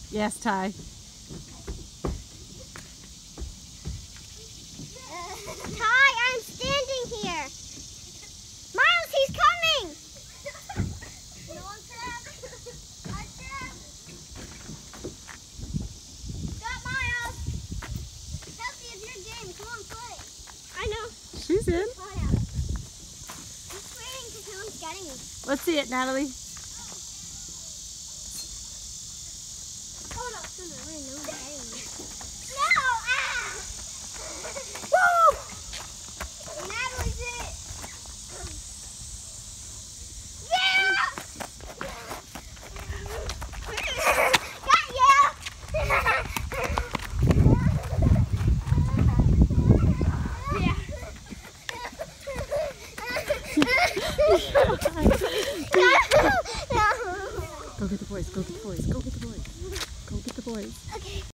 Yes, Ty. Ty, I'm standing here. Miles, he's coming. No, I'm trapped. I'm trapped. Stop, Miles. Kelsey, it's your game. Come on, play. I know. She's in. I'm playing because no one's getting me. Let's see it, Natalie. Oh, no. No one's getting me. No! Ah! Woo! Natalie's it. Yeah! Got you! Go get the boys, go get the boys, go get the boys. Go get the boys. Okay.